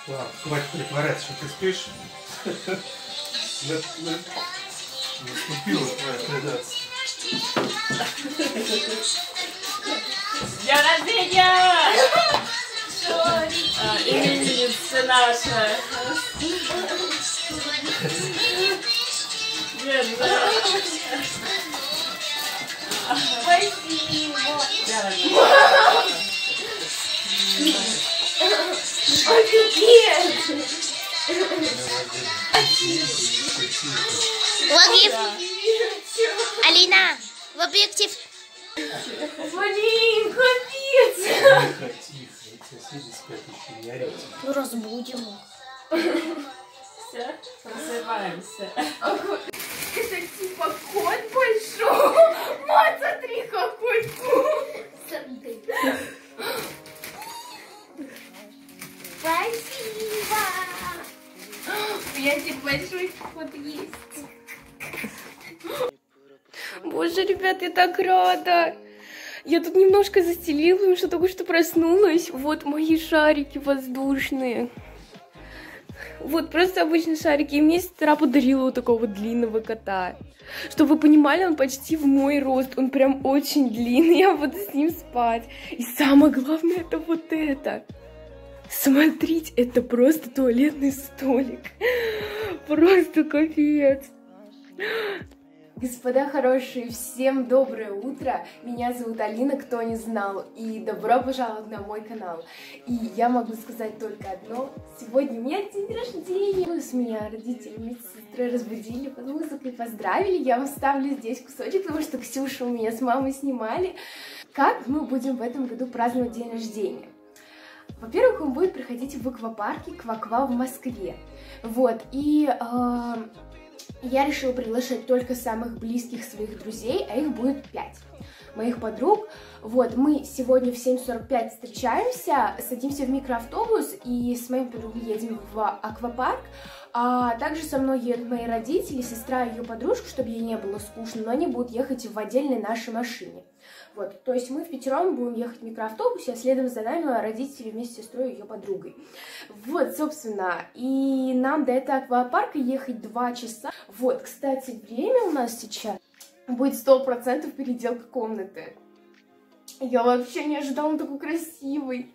Ладно, хватит притворяться, что ты спишь. Наступила твоя предательство. С днем рождения! Именинница наша. Спасибо. Офигеть! В объектив. Алина, в объектив. Блин, капец! Тихо, тихо. Соседи спят еще, не орите. Ну, разбудим. Все, просыпаемся. Это типа кот большой. Вот, смотри, какой кот. Спасибо. У меня теперь большой кот есть. Боже, ребят, я так рада. Я тут немножко застелила, потому что только что проснулась. Вот мои шарики воздушные. Вот, просто обычные шарики. И мне сестра подарила вот такого длинного кота. Чтобы вы понимали, он почти в мой рост. Он прям очень длинный. Я буду с ним спать. И самое главное, это вот это. Смотрите, это просто туалетный столик. Просто капец. Господа хорошие, всем доброе утро. Меня зовут Алина, кто не знал. И добро пожаловать на мой канал. И я могу сказать только одно. Сегодня у меня день рождения. С меня родители вместе с сестрой разбудили, под музыкой поздравили. Я вам ставлю здесь кусочек, потому что Ксюша у меня с мамой снимали. Как мы будем в этом году праздновать день рождения? Во-первых, он будет проходить в аквапарке Ква-Ква в Москве. Вот, и я решила приглашать только самых близких своих друзей, а их будет 5 моих подруг. Вот, мы сегодня в 7:45 встречаемся, садимся в микроавтобус и с моими подругой едем в аквапарк. А также со мной едут мои родители, сестра и ее подружка, чтобы ей не было скучно, но они будут ехать в отдельной нашей машине. Вот, то есть мы впятером будем ехать в микроавтобусе, а следом за нами родители вместе с сестрой и ее подругой. Вот, собственно, и нам до этого аквапарка ехать 2 часа. Вот, кстати, время у нас сейчас будет 100% переделка комнаты. Я вообще не ожидала, он такой красивый.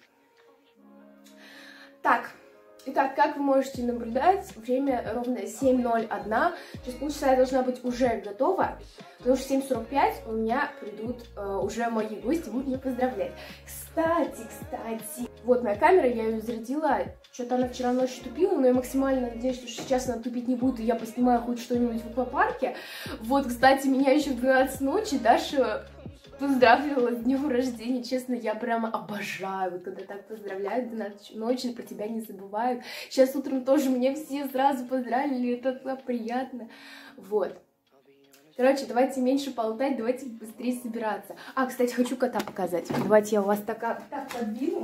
Так. Итак, как вы можете наблюдать, время ровно 7:01. Через полчаса я должна быть уже готова, потому что в 7:45 у меня придут уже мои гости, будут меня поздравлять. Кстати, вот моя камера, я ее зарядила, что-то она вчера ночью тупила, но я максимально надеюсь, что сейчас она тупить не будет, и я поснимаю хоть что-нибудь в аквапарке. Вот, кстати, меня еще в 12 ночи Даша поздравила с днем рождения. Честно, я прямо обожаю, когда так поздравляют, 12 ночи про тебя не забывают. Сейчас утром тоже мне все сразу поздравили, это так приятно. Вот. Короче, давайте меньше болтать, давайте быстрее собираться. А, кстати, хочу кота показать. Давайте я у вас так подвину.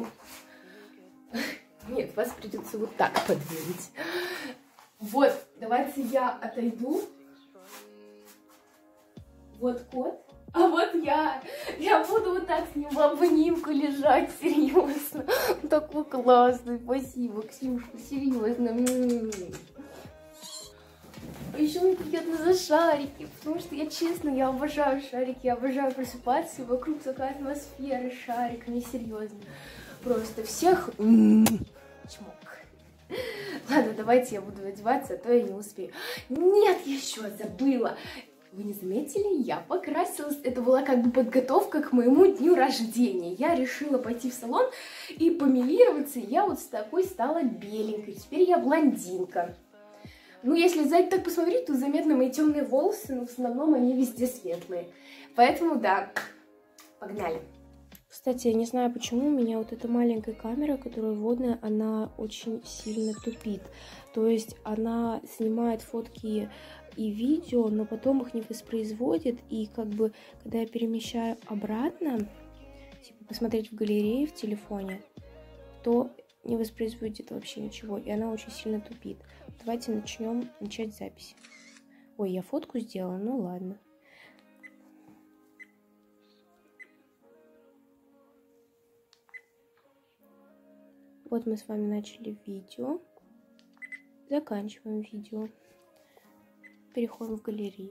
Нет, вас придется вот так подвинуть. Вот, давайте я отойду. Вот кот. А вот я буду вот так с ним в обнимку лежать, серьезно. Он такой классный, спасибо, Ксюшка, серьезно. А еще мне приятно за шарики, потому что я честно, я обожаю шарики, я обожаю просыпаться, и вокруг такая атмосфера с шариками, серьезно. Просто всех чмок. Ладно, давайте я буду одеваться, а то я не успею. Нет, я еще забыла. Вы не заметили? Я покрасилась. Это была как бы подготовка к моему дню рождения. Я решила пойти в салон и помилироваться. И я вот с такой стала беленькой. Теперь я блондинка. Ну, если сзади так посмотреть, то заметны мои темные волосы, но в основном они везде светлые. Поэтому, да, погнали. Кстати, я не знаю, почему у меня вот эта маленькая камера, которая вводная, она очень сильно тупит. То есть она снимает фотки и видео, но потом их не воспроизводит, и как бы, когда я перемещаю обратно, типа посмотреть в галерее в телефоне, то не воспроизводит вообще ничего, и она очень сильно тупит. Давайте начать запись. Ой, я фотку сделала, ну ладно. Вот Вот мы с вами начали видео. Заканчиваем видео. Переходим в галерею.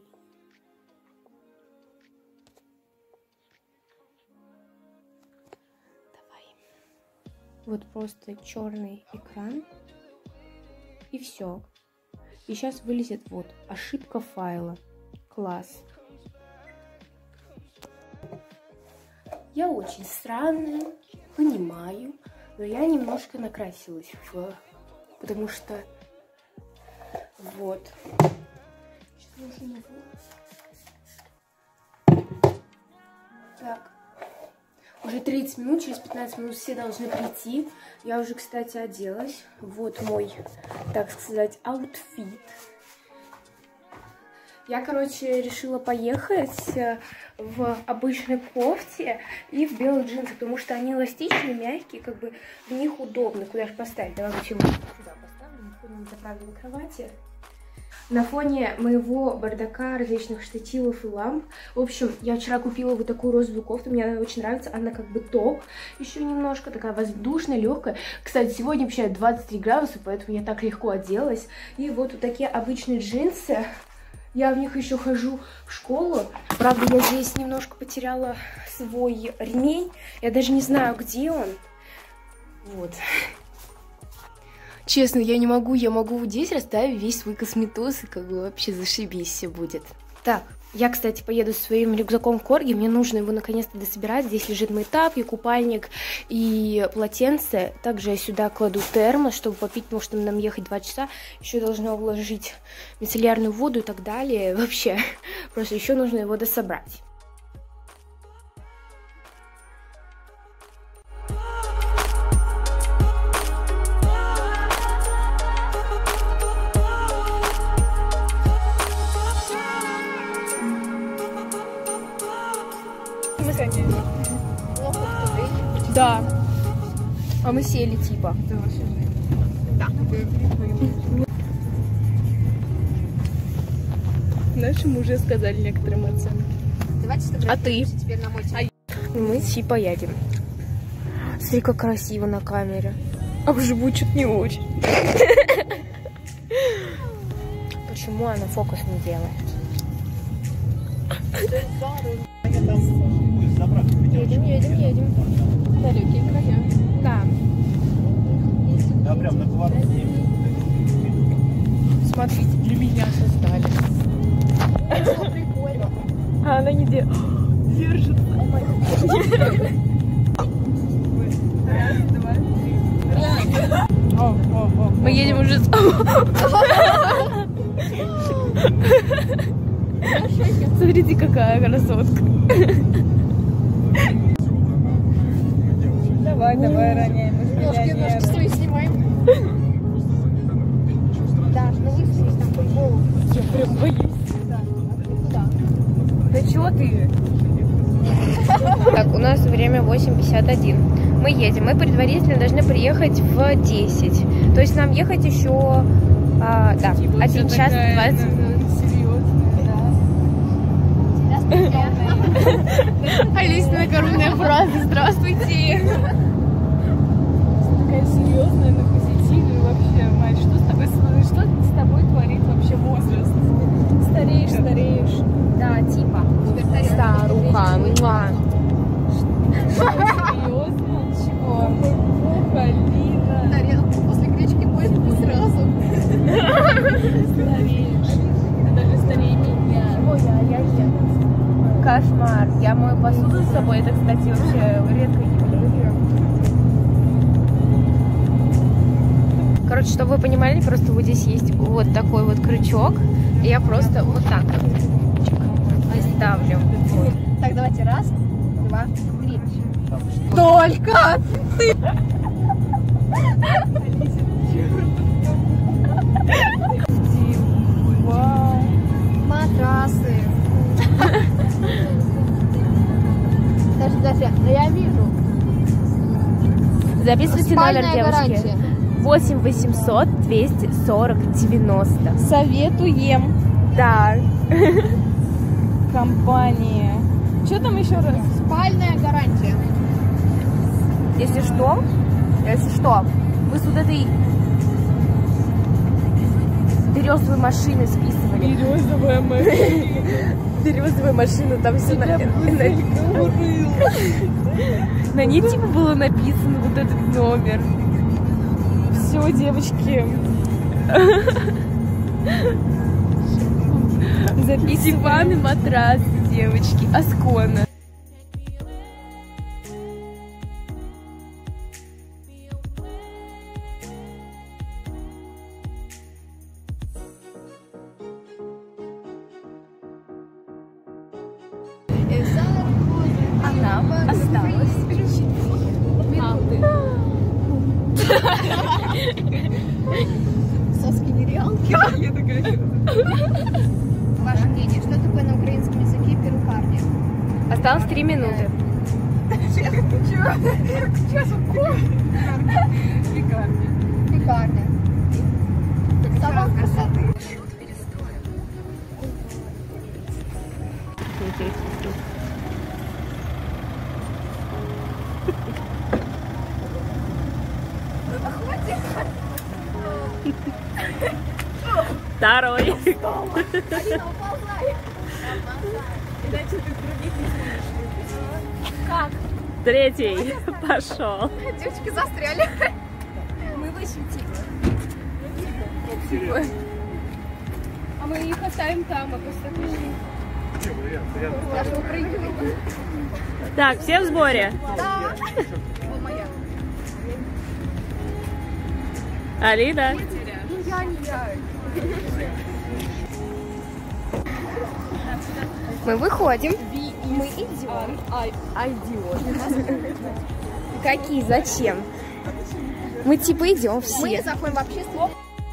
Давай. Вот просто черный экран. И все. И сейчас вылезет вот ошибка файла. Класс. Я очень странная, понимаю, но я немножко накрасилась, потому что вот. Так, уже 30 минут, через 15 минут все должны прийти. Я уже, кстати, оделась. Вот мой, так сказать, аутфит. Я, короче, решила поехать в обычной кофте и в белых джинсах, потому что они эластичные, мягкие, как бы в них удобно. Куда же поставить? Давай почему сюда поставлю, на фоне заправленной кровати. На фоне моего бардака различных штативов и ламп. В общем, я вчера купила вот такую розовую кофту, мне она очень нравится. Она как бы топ, еще немножко такая воздушная, легкая. Кстати, сегодня вообще 23 градуса, поэтому я так легко оделась. И вот такие обычные джинсы. Я в них еще хожу в школу. Правда, я здесь немножко потеряла свой ремень. Я даже не знаю, где он. Вот. Честно, я не могу. Я могу здесь расставить весь свой косметоз, и как бы вообще зашибись все будет. Так, я, кстати, поеду со своим рюкзаком в Корги. Мне нужно его наконец-то дособирать. Здесь лежит мейтап, и купальник, и полотенце. Также я сюда кладу термос, чтобы попить, потому что нам ехать 2 часа. Еще должна уложить мицеллярную воду и так далее. Вообще, просто еще нужно его дособрать. Да. А мы сели типа. Да. Нашему уже сказали некоторым оценки. А ты? Теперь на мой мы типа едем. Смотри, как красиво на камере. А вживую что-то не очень. Почему она фокус не делает? Едем. Далекие края. Да. Да, прям на повороте. Смотрите, для меня создали. Прикольно. А она не держится. Раз, два, три. Мы едем уже. Смотрите, какая красотка. Давай, роняем. Ножки свои снимаем. Да, ну выстрелись там по голову. Я прям боюсь. Да чего ты? Так, у нас время 8:51. Мы едем. Мы предварительно должны приехать в 10. То есть нам ехать еще 1 час 20 минут. Алисина коронная фраза. Здравствуйте. Такая серьезная, на позитиве вообще, мать. Что с тобой творит вообще возраст? Стареешь. Да, типа. Старуха. Серьезно? Чего? Полина. Тарелку после гречки будет сразу. Стареешь. Ты даже старее меня. Ой, я еду. Кошмар. Я мою посуду с собой. Это, кстати, вообще редкое явление. Короче, чтобы вы понимали, просто вот здесь есть вот такой вот крючок. И я просто вот так вот ставлю. Так, давайте. Раз, два, три. Только ты! Вау. Матрасы. Даже, я вижу. Записывайте номер, Спальная девушки. гарантия. 8 800 240 90. Советуем. Да. Компания. Что там еще раз? Спальная гарантия. Если что, Мы с вот этой березовой машины списывали. Березовая машина. Березовая машина, там все на ней типа было написано вот этот номер. Все, девочки. Диван и матрас, девочки. Аскона. Она осталась. Соски нереалки. Я такая. Ваше мнение, что такое на украинском языке перукарня? Осталось 3 минуты. Пекарня. Салон красоты. Второй. Как? Третий. Пошел. Девочки застряли. Мы выщем а мы их оставим там, а просто пришли. Даже упрыгиваем. Так, все в сборе? Да. О, моя. Алина? Ну я не я. Мы выходим. Мы идем. Какие? Зачем? Мы типа идем Мы все. заходим в общество.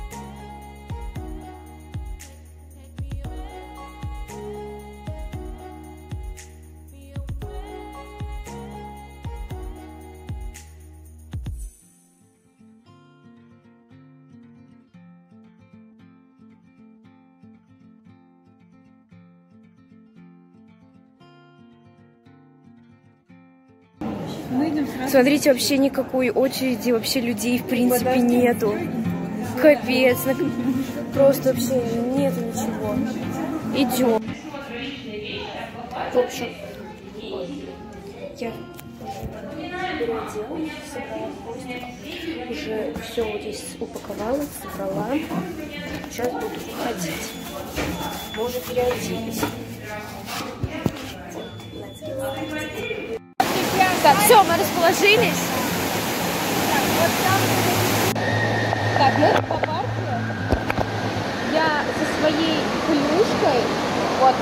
Смотрите, вообще никакой очереди, вообще людей в принципе нету. Капец, просто вообще нету ничего. Идем. В общем, я переоделась, собрала хвостик, уже все вот здесь упаковала, собрала. Сейчас буду выходить. Мы уже переоделись. Так, все, мы расположились. Так, мы по парку. Я со своей плюшкой. Вот.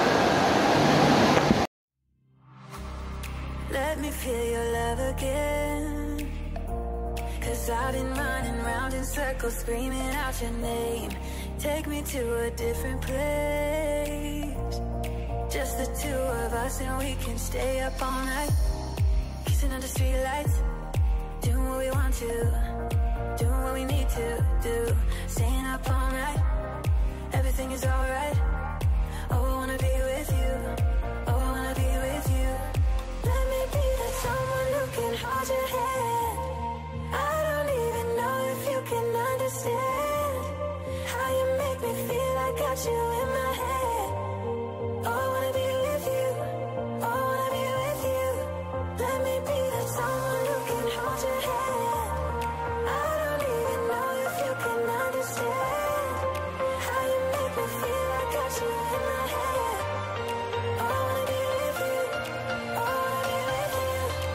Let me feel your love again. 'Cause I've been running round in circles, screaming out your name. Take me to a different place. Just the two of us and we can stay up all night. Kissing under streetlights, doing what we want to, doing what we need to do. Staying up all night, everything is alright. Oh, I wanna be with you. Oh, I wanna be with you. Let me be that someone who can hold your hand. I don't even know if you can understand how you make me feel. I got you in my head. Oh, I wanna be with you. Oh, I wanna be with you. Let me be that someone who can hold your hand. I don't even know if you can understand how you make me feel. I got you in my head. Oh, I wanna be with you. Oh, I wanna be with you.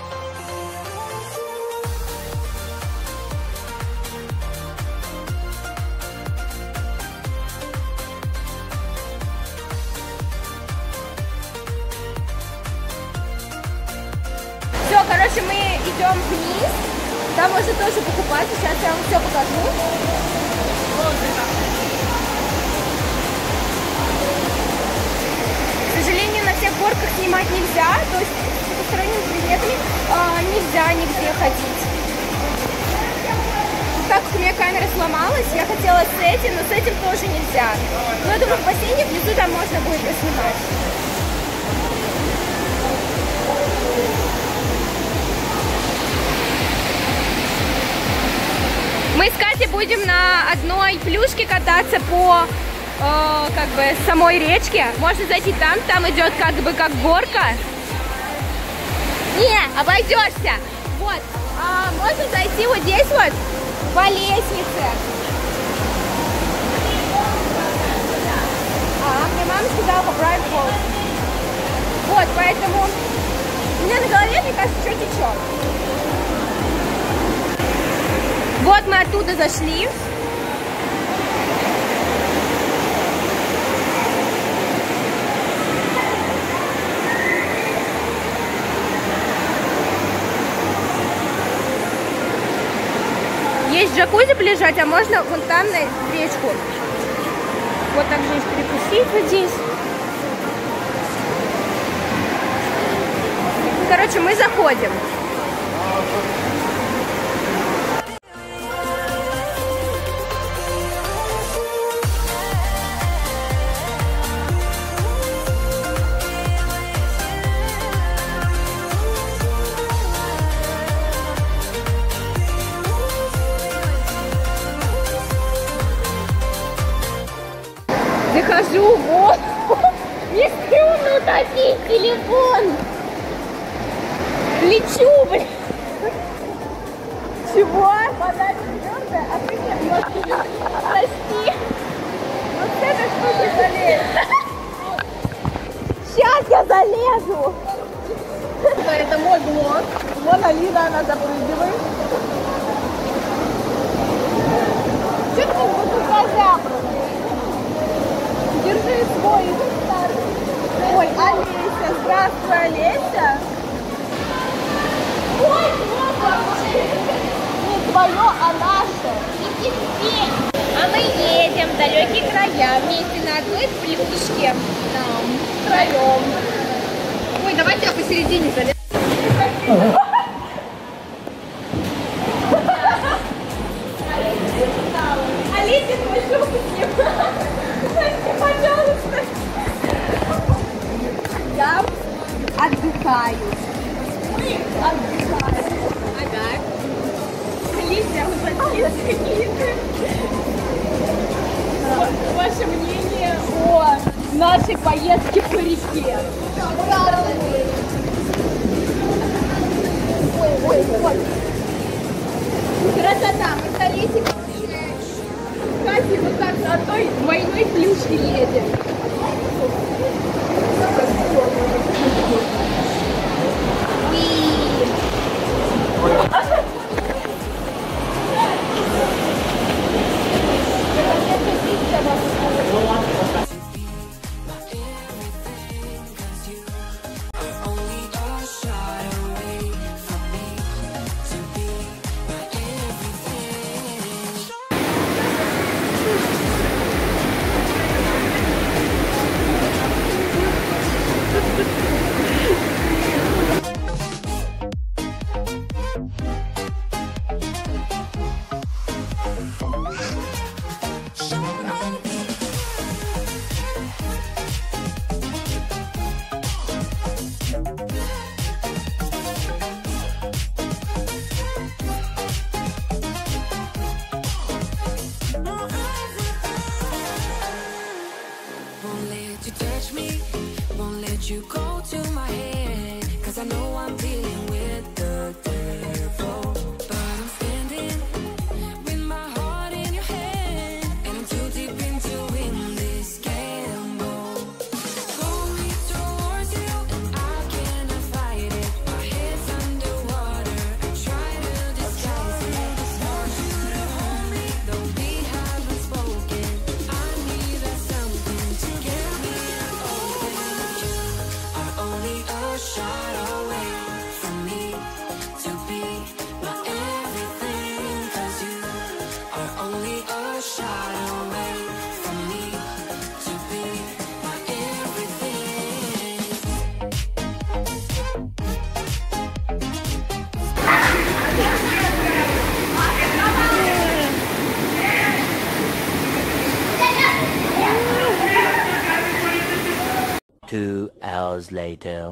Все, короче, мы идем вниз. Там можно тоже покупать. Сейчас я вам все покажу. К сожалению, на всех горках снимать нельзя. То есть с посторонними предметами нельзя нигде ходить. Так как у меня камера сломалась, я хотела с этим, но с этим тоже нельзя. Но я думаю, в бассейне внизу там можно будет поснимать. будем на одной плюшке кататься по как бы самой речке. Можно зайти там идет как бы как горка. Не, обойдешься. Вот, можно зайти вот здесь вот по лестнице. Мне мама сказала поправить волосы. Вот, поэтому у меня на голове, мне кажется, что течет. Вот мы оттуда зашли. Есть джакузи полежать, а можно вон там на речку. Вот так же перекусить вот здесь. Короче, мы заходим. Захожу, вот. Не стрёмно утопить телефон. Лечу, блин. Чего? Вода твердая, а ты мне бьёшь. Прости. Вот с этой штуки залезь. Сейчас я залезу. Это мой блог. Вон Алина, она запрыгивает. Что ты вот туда просто? Держи свой старт. Ой, Олеся, здравствуй, Олеся. Ой, не твое, а наше. А мы едем в далекие края вместе на одной плюшке. Там, втроем. Ой, давайте я посередине залезу. Олеся, твой шубки. Пожалуйста. Я отдыхаю. Мы отдыхаем. Ага. Алисия, какие-то. Ваше мнение о нашей поездке по реке? Ой, вот. Красота, мы с Алисией. Катя, вот так на одной двойной плюшке едем. You go to my head, 'cause I know I'm dealing with the devil, but I'm standing with my heart in your hand, and I'm too deep into in this gamble. Pull me towards you, and I cannot fight it. My head's underwater, I try to disguise it. Want you to hold me, though we haven't spoken. I need something to get me open. Only a shot away from me to be my everything, 'cause you are only a shot away from me to be my everything. Two hours later.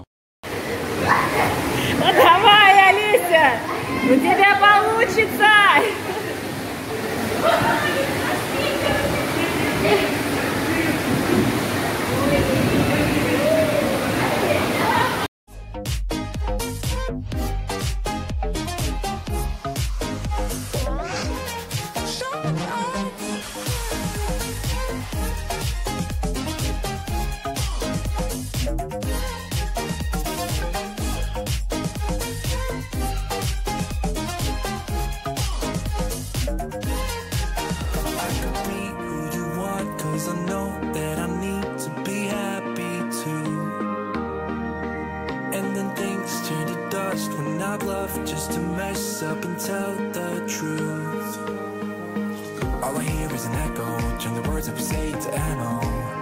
Давай, Алися! У тебя получится! Just to mess up and tell the truth. All I hear is an echo. Turn the words up, say to ammo.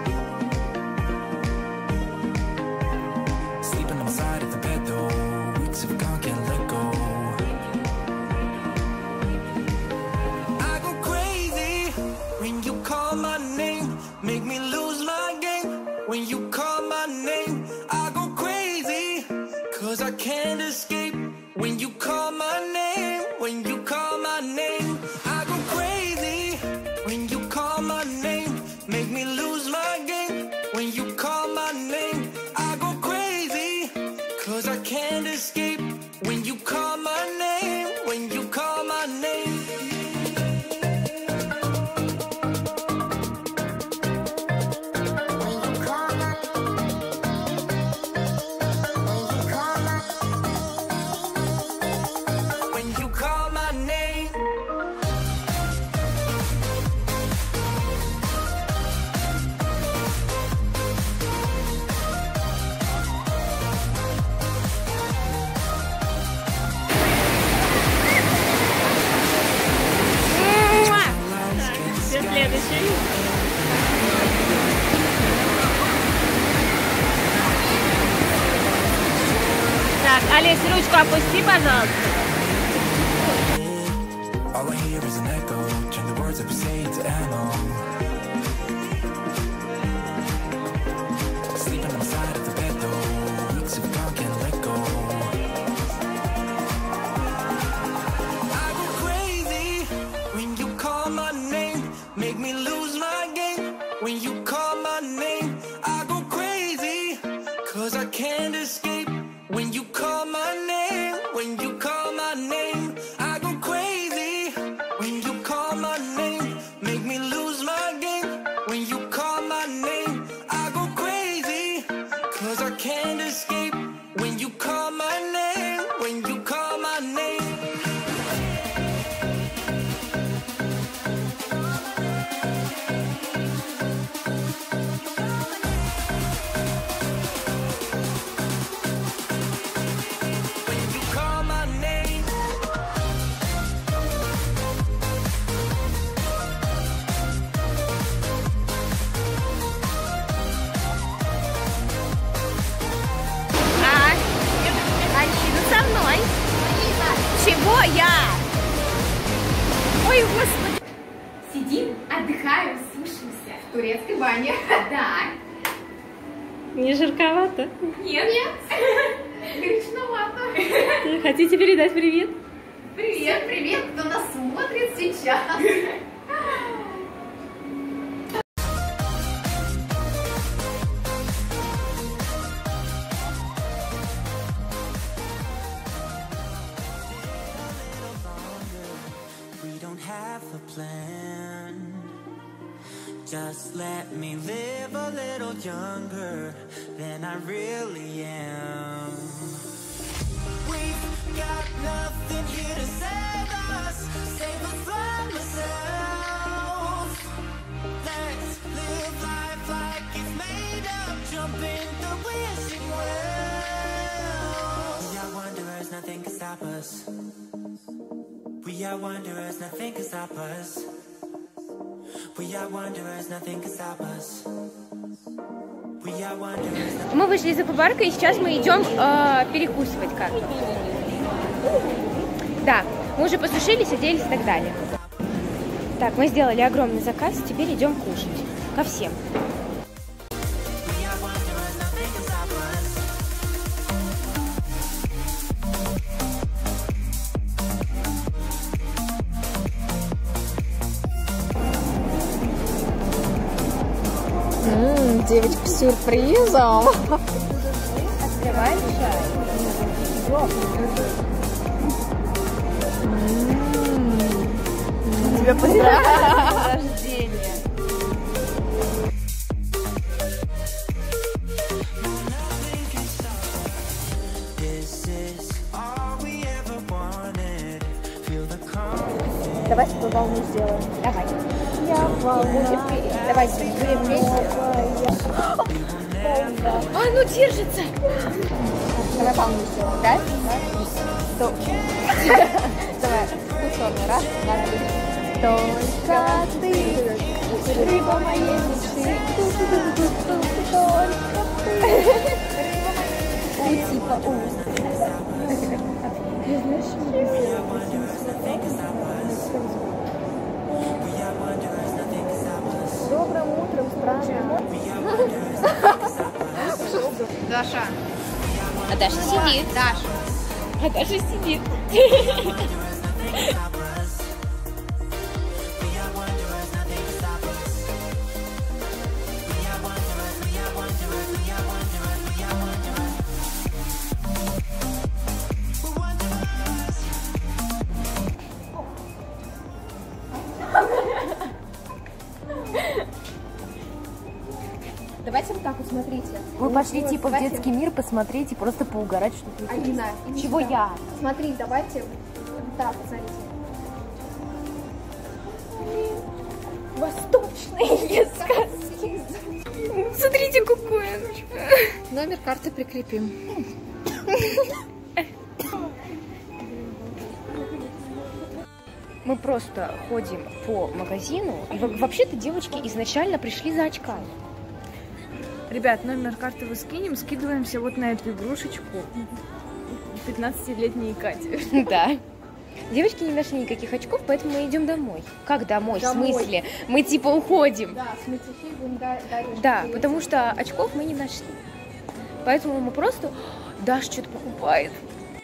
Sleeping on the side of the bed though. Weeks have gone, can't let go. I go crazy when you call my name. Make me lose my game. When you call my name, I go crazy, 'cause I can't escape. When you call my name, when you call my name, I go crazy. When you call my name, make me lose my game. When you call my name, I go crazy, 'cause I can't escape. When you call my name, when you call my name. Так, Олесь, ручку опусти, пожалуйста. All I hear is an echo. Turn the words up, say to ammo. Sleeping on the side of the bed though. Weeks have gone, can't let go. I go crazy when you call my name. Make me lose my game. When you call my name, I go crazy, 'cause I can't escape. When you call my name, when you call my name, I go crazy. When you call my name, make me lose my game. When you call my name, I go crazy, 'cause I can't escape. When you call my name, when you call my name. Со мной. Чего я? Ой, господи. Сидим, отдыхаем, сушимся. В турецкой бане. Да. Не жарковато? Нет. Грешновато. Хотите передать привет? Привет, привет, кто нас смотрит сейчас. Just let me live a little younger than I really am. We've got nothing here to save us from ourselves. Let's live life like it's made up, jump in the wishing well. We are wanderers, nothing can stop us. We are wanderers, nothing can stop us. We are wanderers, nothing can stop us. We are wanderers. Мы вышли из аквапарка, и сейчас мы идем перекусывать как-то. Да, мы уже посушились, оделись и так далее. Так, мы сделали огромный заказ, теперь идем кушать. Ко всем. девочка с сюрпризом. Открывай чай. Тебя поздравляю с рождения. Давайте по волну сделаем. Давай. Я волну. Давайте будем вместе. А, ну держится. Давай волну сделаем, да? Стоп. Давай. Условно. Раз, два, три. Только ты, рыба моей мечты. Только ты, рыба моей мечты. Типа Добрым утром, страна. Даша. А Даша сидит. Даша. А Даша сидит. Давайте вот так вот, смотрите. Вы пошли Вот, типа в давайте. детский мир посмотреть и просто поугарать, что тут. Алина, Чего я? Смотри, давайте вот так, смотрите. Восточные сказки. Смотрите, какое. Номер карты прикрепим. Мы просто ходим по магазину. И вообще-то девочки изначально пришли за очками. Ребят, номер карты вы скинем, скидываемся вот на эту игрушечку 15-летней Кати. Да. Девочки не нашли никаких очков, поэтому мы идем домой. Как домой? Домой. В смысле? Мы типа уходим. Да, смысле, будем дарить. Да, потому что очков мы не нашли. Поэтому мы просто... Даша что-то покупает.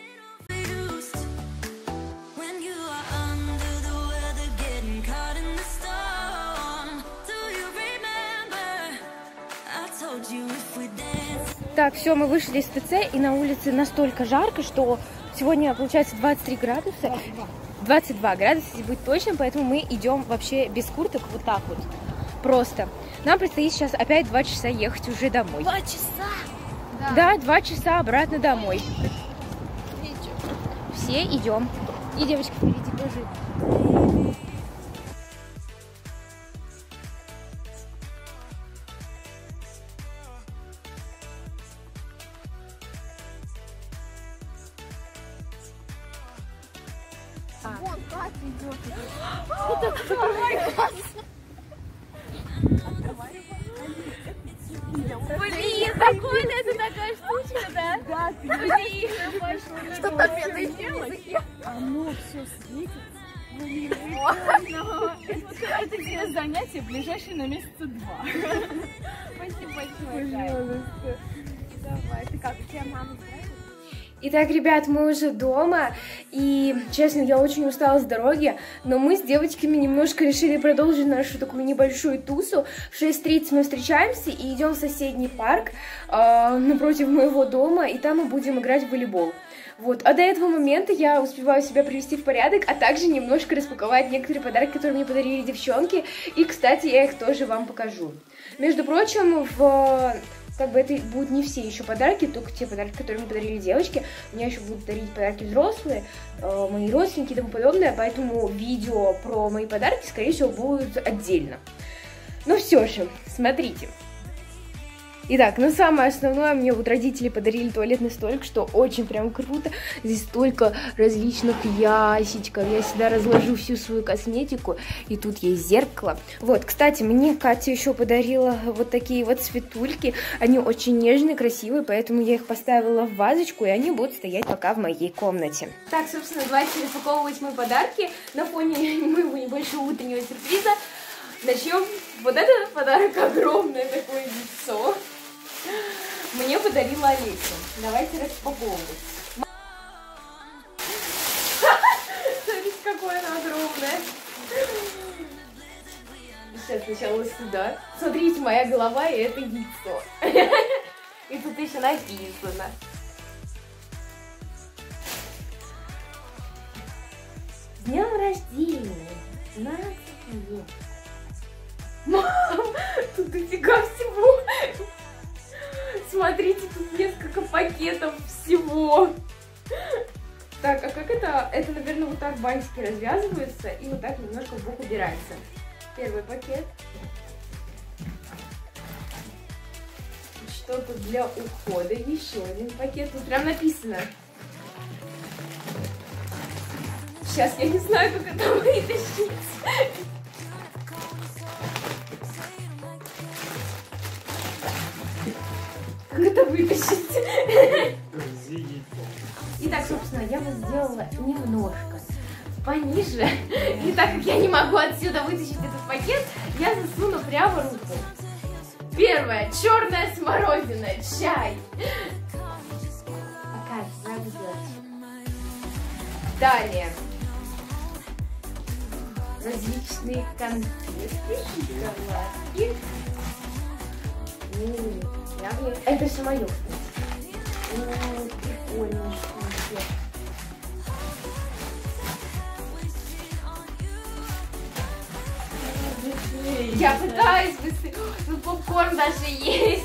When you are under the weather, getting caught in the storm. Do you remember? I told you if we dance. Так, все, мы вышли из ТЦ, и на улице настолько жарко, что сегодня получается 23 градуса. 22 градуса, если быть точным, поэтому мы идем вообще без курток, вот так вот. Просто. Нам предстоит сейчас опять 2 часа ехать уже домой. 2 часа. Да, 2 часа обратно домой. Все идем. И девочка впереди тоже. Вон, Катя идет. Блин, прикольно, это такая штучка, да? Да, блин, Что там я на языке? Оно все светится. Блин, прикольно. Это тебе занятие ближайшие на месяца 2. Спасибо большое, Катя. Давай, ты как, у тебя мама нравится? Итак, ребят, мы уже дома, и, честно, я очень устала с дороги, но мы с девочками немножко решили продолжить нашу такую небольшую тусу. В 6:30 мы встречаемся и идем в соседний парк напротив моего дома, и там мы будем играть в волейбол. Вот. А до этого момента я успеваю себя привести в порядок, а также немножко распаковать некоторые подарки, которые мне подарили девчонки, и, кстати, я их тоже вам покажу. Между прочим, как бы это будут не все еще подарки, только те подарки, которые мне подарили девочки. Мне еще будут дарить подарки взрослые, мои родственники и тому подобное, поэтому видео про мои подарки, скорее всего, будут отдельно. Но все же, смотрите. Итак, ну самое основное, мне вот родители подарили туалетный столик, что очень прям круто. Здесь столько различных ящичков, я сюда разложу всю свою косметику, и тут есть зеркало. Вот, кстати, мне Катя еще подарила вот такие вот цветульки, они очень нежные, красивые, поэтому я их поставила в вазочку, и они будут стоять пока в моей комнате. Так, собственно, давайте распаковывать мои подарки на фоне моего небольшого утреннего сюрприза. Начнем. Вот этот подарок огромное такое яйцо. Мне подарила Олеся. Давайте распаковывать. Смотрите, какое оно огромное. Сейчас сначала сюда. Смотрите, моя голова и это яйцо. И тут еще написано. С днем рождения! 15 лет! Мам, тут дофига всего! Смотрите, тут несколько пакетов всего! Так, а как это? Это, наверное, вот так бантики развязываются и вот так немножко в бок убирается. Первый пакет. Что-то для ухода. Еще один пакет. Тут прям написано. Сейчас я не знаю, как это вытащить. Как это вытащить? Итак, собственно, я вот сделала немножко пониже. И так как я не могу отсюда вытащить этот пакет, я засуну прямо руку. Первое. Черная смородина. Чай. Пока, надо делать. Далее. Различные конфеты, шоколадки. Это все мое, кстати. Прикольно. Я пытаюсь быстрее. Ну, попкорн даже есть.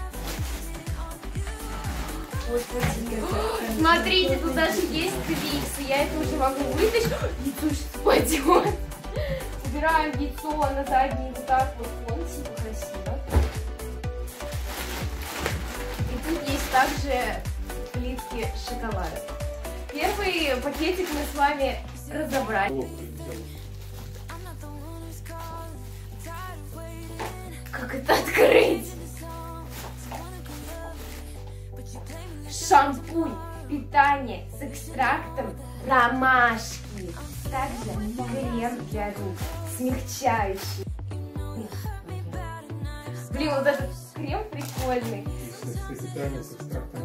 Смотрите, тут даже есть твиксы. Я это уже могу вытащить. Яйцо сейчас упадет. Убираем яйцо на задний вот так вот. Типа красиво. И тут есть также плитки шоколада. Первый пакетик мы с вами разобрали. Как это открыть? Шампунь, питание с экстрактом ромашки. Также крем для рук, смягчающий. Блин, вот этот крем прикольный. Питание с экстрактом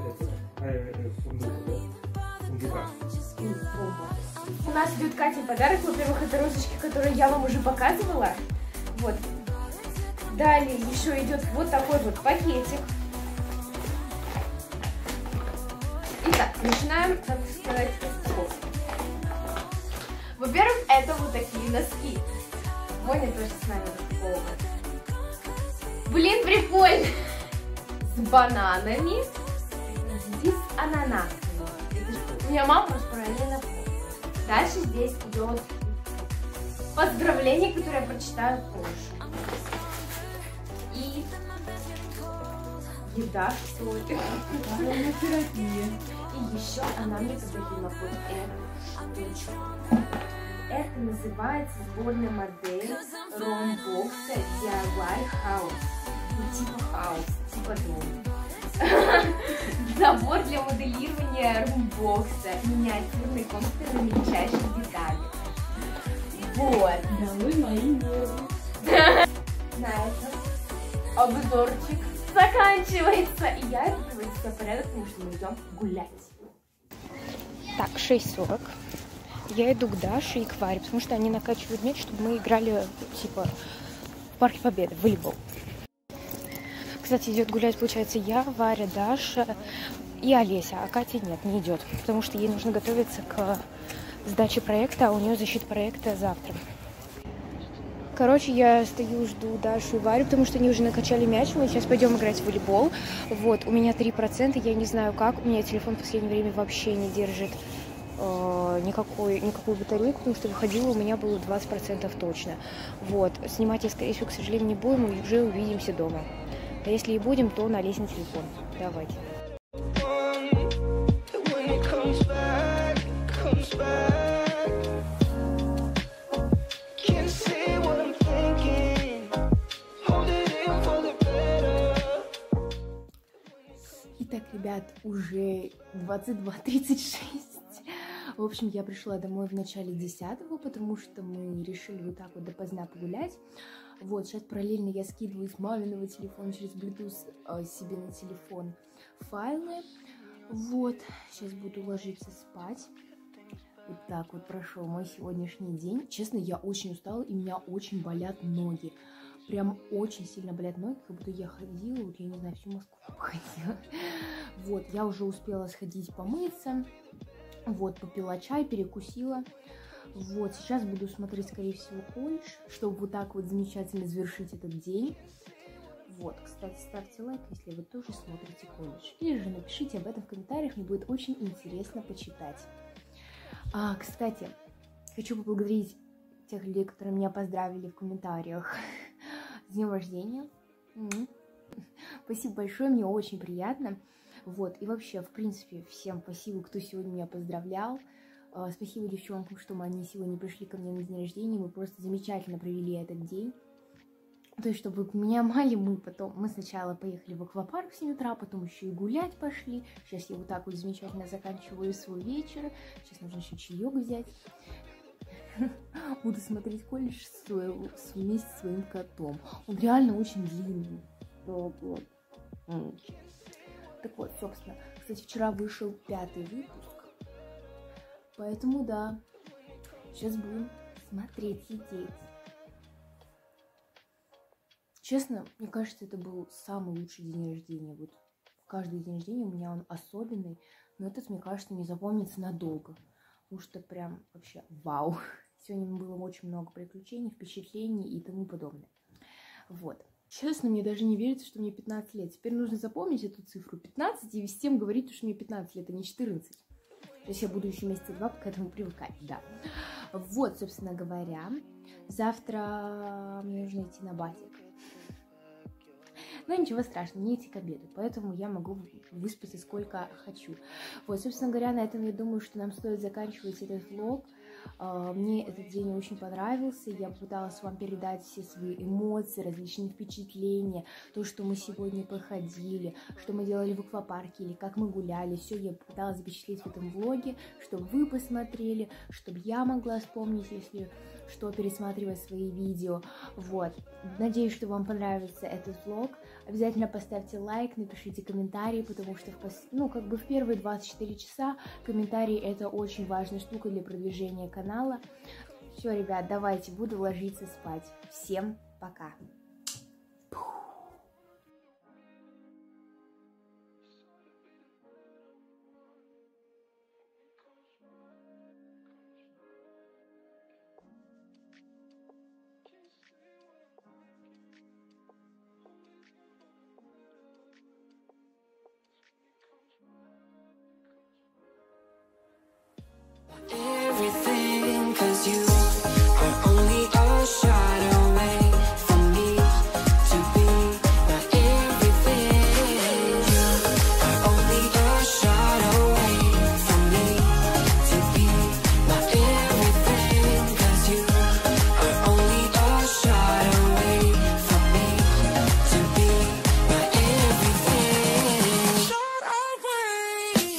фундука. У нас идет Катин подарок. Во-первых, это розочки, которые я вам уже показывала. Вот. Далее еще идет вот такой вот пакетик. Итак, начинаем, так сказать, с слов. Во-первых, это вот такие носки. Моня тоже с нами распаковывает. Блин, прикольно! С бананами и с ананасами. У меня мама просто параллельно. Дальше здесь идет поздравление, которое я прочитаю позже. И еда, что ли? И еще она мне подарила вот эту штучку. Это называется сборная модель ромбокса DIY House. Ну, типа хаус, типа дом. Набор для моделирования румбокса. Миниатюрный компьютер на мельчайших деталях. Вот. Долой мои нервы. На этом обзорчик заканчивается. И я иду приводить себя в порядок, потому что мы идем гулять. Так, 6:40. Я иду к Даше и к Варе, потому что они накачивают мяч, чтобы мы играли, типа, в Парке Победы, в волейбол. Кстати, идет гулять, получается, я, Варя, Даша и Олеся, а Катя нет, не идет, потому что ей нужно готовиться к сдаче проекта, а у нее защита проекта завтра. Короче, я стою, жду Дашу и Варю, потому что они уже накачали мяч, мы сейчас пойдем играть в волейбол. Вот, у меня 3%, я не знаю как, у меня телефон в последнее время вообще не держит никакую батарейку, потому что выходила, у меня было 20% точно. Вот, снимать я, скорее всего, к сожалению, не будем, и уже увидимся дома. А если и будем, то на лестнице телефон. Давайте. Итак, ребят, уже 22:36. В общем, я пришла домой в начале 10-го, потому что мы решили вот так вот допоздна погулять. Вот, сейчас параллельно я скидываю с маминого телефона через Bluetooth себе на телефон файлы. Вот, сейчас буду ложиться спать. Вот так вот прошел мой сегодняшний день. Честно, я очень устала, и меня очень болят ноги. Прям очень сильно болят ноги, как будто я ходила, вот я не знаю, всю Москву ходила. Вот, я уже успела сходить помыться. Вот, попила чай, перекусила. Вот, сейчас буду смотреть, скорее всего, колледж, чтобы вот так вот замечательно завершить этот день. Вот, кстати, ставьте лайк, если вы тоже смотрите колледж. Или же напишите об этом в комментариях, мне будет очень интересно почитать. Кстати, хочу поблагодарить тех людей, которые меня поздравили в комментариях с днем рождения. Спасибо большое, мне очень приятно. Вот, и вообще, в принципе, всем спасибо, кто сегодня меня поздравлял. Спасибо девчонкам, что они сегодня пришли ко мне на день рождения. Мы просто замечательно провели этот день. То есть, чтобы меня мали, мы сначала поехали в аквапарк в 7 утра, потом еще и гулять пошли. Сейчас я вот так вот замечательно заканчиваю свой вечер. Сейчас нужно еще чаек взять. Буду смотреть колледж вместе со своим котом. Он реально очень длинный. Так вот, собственно, кстати, вчера вышел 5-й выпуск. Поэтому да, сейчас будем смотреть, сидеть. Честно, мне кажется, это был самый лучший день рождения. Вот каждый день рождения у меня он особенный, но этот, мне кажется, не запомнится надолго. Потому что прям вообще вау. Сегодня было очень много приключений, впечатлений и тому подобное. Вот. Честно, мне даже не верится, что мне 15 лет. Теперь нужно запомнить эту цифру 15 и всем говорить, что мне 15 лет, а не 14. То есть я буду еще месяца 2 к этому привыкать, да. Вот, собственно говоря, завтра мне нужно идти на батик. Но ничего страшного, не идти к обеду, поэтому я могу выспаться сколько хочу. Вот, собственно говоря, на этом я думаю, что нам стоит заканчивать этот влог. Мне этот день очень понравился, я попыталась вам передать все свои эмоции, различные впечатления, то, что мы сегодня походили, что мы делали в аквапарке или как мы гуляли, все я попыталась запечатлеть в этом влоге, чтобы вы посмотрели, чтобы я могла вспомнить, если что, пересматривать свои видео. Вот, надеюсь, что вам понравится этот влог. Обязательно поставьте лайк, напишите комментарии, потому что в первые 24 часа комментарии — это очень важная штука для продвижения канала. Все, ребят, давайте, буду ложиться спать. Всем пока! Everything, 'cause you are only a shot away from me to be my everything. You are only a shot away from me to be my everything. 'Cause you are only a shot away from me to be my everything. Shot away.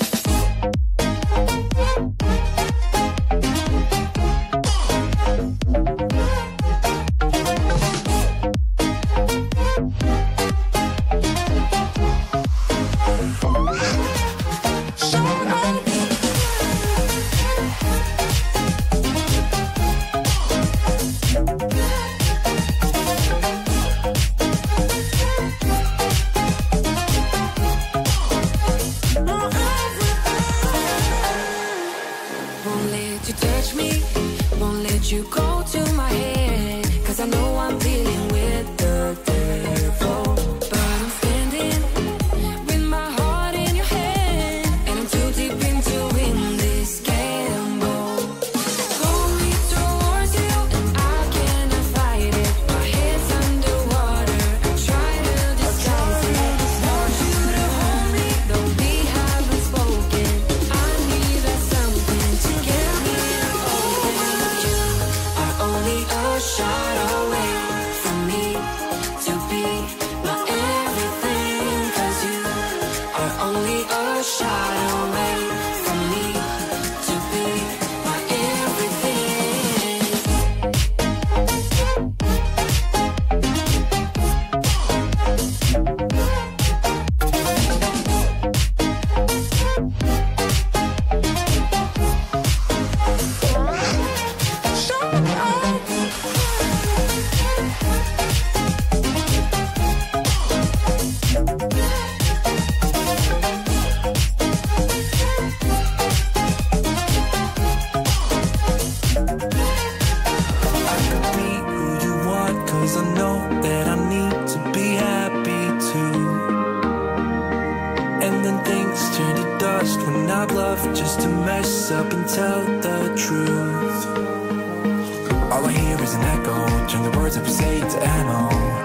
Won't let you touch me, won't let you go to my head, 'cause I know I'm dealing with the devil. But I'm standing with my heart in your hand, and I'm too deep into this gamble. Going towards you, and I cannot fight it. My head's underwater, I try to disguise it. Want you to hold me, though we haven't spoken. I need that something to get me open. You are only a shot away from me to be my everything. 'Cause you are only a shot away from me just to mess up and tell the truth. All I hear is an echo, turn the words that we say into ammo.